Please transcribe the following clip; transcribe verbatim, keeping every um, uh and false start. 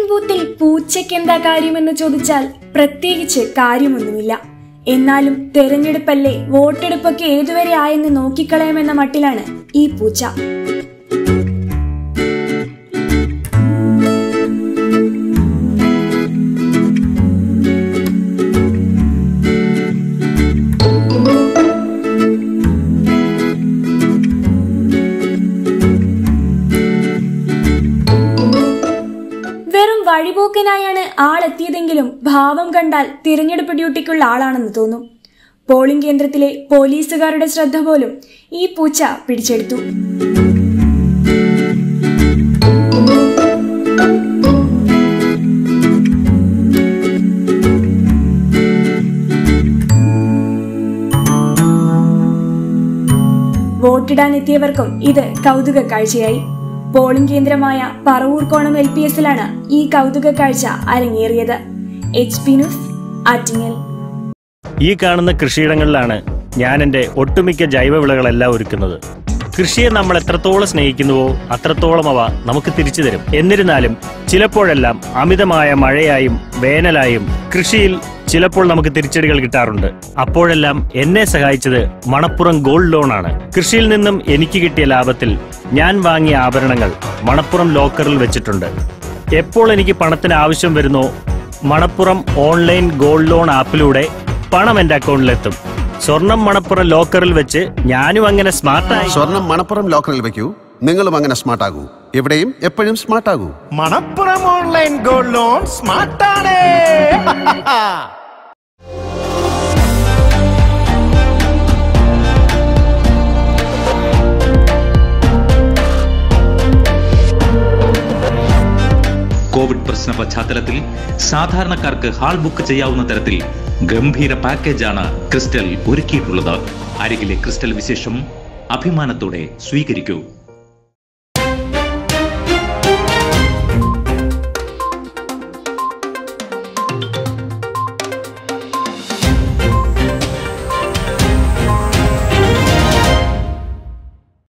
Polling ബൂത്തിൽ പൂച്ചയ്ക്കെന്താ കാര്യമെന്ന് ചോദിച്ചാൽ പ്രത്യേകിച്ച് കാര്യമൊന്നുമില്ല. എന്നാലും തെരഞ്ഞെടുപ്പല്ലേ, വോട്ടെടുപ്പൊക്കെ ഏതുവരെ ആയെന്ന് നോക്കിക്കളയാമെന്ന മട്ടിലാണ് ഈ പൂച്ച. വഴിപോക്കനായാണ് ആളെത്തിയതെങ്കിലും ഭാവം കണ്ടാൽ തിരഞ്ഞെടുപ്പ് ഡ്യൂട്ടിക്കുള്ള ആളാണെന്ന് തോന്നും. പോളിംഗ് കേന്ദ്രത്തിലെ പോലീസുകാരുടെ ശ്രദ്ധ പോലും ഈ പൂച്ച പിടിച്ചെടുത്തു. വോട്ടിടാൻ എത്തിയവർക്കും ഇത് കൗതുക കാഴ്ചയായി. പോളിംഗ് കേന്ദ്രമായ പറവൂർക്കോണം എൽ പി എസിലാണ് ഈ കൗതുക കാഴ്ച അരങ്ങേറിയത്. H P news, Attingal. ഈ കാണുന്ന കൃഷിയിടങ്ങളിലാണ് ഞാൻ എൻ്റെ ഒട്ടുമിക്ക ജൈവവിളകളെല്ലാം ഒരുക്കുന്നത്. കൃഷിയെ നമ്മൾ എത്രത്തോളം സ്നേഹിക്കുന്നുവോ അത്രത്തോളം അവ നമുക്ക് തിരിച്ചു തരും. എന്നിരുന്നാലും ചിലപ്പോഴെല്ലാം അമിതമായ മഴയായും വേനലായും കൃഷിയിൽ ചിലപ്പോൾ നമുക്ക് തിരിച്ചടികൾ കിട്ടാറുണ്ട്. അപ്പോഴെല്ലാം എന്നെ സഹായിച്ചത് മണപ്പുറം ഗോൾഡ് ലോൺ ആണ്. കൃഷിയിൽ നിന്നും എനിക്ക് കിട്ടിയ ലാഭത്തിൽ ഞാൻ വാങ്ങിയ ആഭരണങ്ങൾ മണപ്പുറം ലോക്കറിൽ വെച്ചിട്ടുണ്ട്. എപ്പോൾ എനിക്ക് പണത്തിന് ആവശ്യം വരുന്നോ മണപ്പുറം ഓൺലൈൻ ഗോൾഡ് ലോൺ ആപ്പിലൂടെ പണം എന്റെ അക്കൗണ്ടിലെത്തും. സ്വർണം മണപ്പുറം ലോക്കറിൽ വെച്ച് ഞാനും അങ്ങനെ സ്മാർട്ടായി. സ്വർണം മണപ്പുറം ലോക്കറിൽ വെക്കൂ, നിങ്ങളും അങ്ങനെ സ്മാർട്ട് ആകൂ. എവിടെയും എപ്പോഴും സ്മാർട്ട് ആകൂ. മണപ്പുറം ഓൺലൈൻ ഗോൾഡ് ലോൺ സ്മാർട്ടാണ്. കോവിഡ് പ്രശ്ന പശ്ചാത്തലത്തിൽ സാധാരണക്കാർക്ക് ഹാൾ ബുക്ക് ചെയ്യാവുന്ന തരത്തിൽ ഗംഭീര പാക്കേജാണ് ക്രിസ്റ്റൽ ഒരുക്കിയിട്ടുള്ളത്. അരികിലെ ക്രിസ്റ്റൽ വിശേഷം അഭിമാനത്തോടെ സ്വീകരിക്കൂ.